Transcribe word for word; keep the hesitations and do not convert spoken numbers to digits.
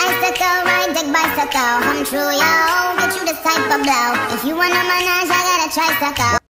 icicle, ride the bicycle. Come true, yo, get you this type of blow. If you wanna manage, I got a tricycle.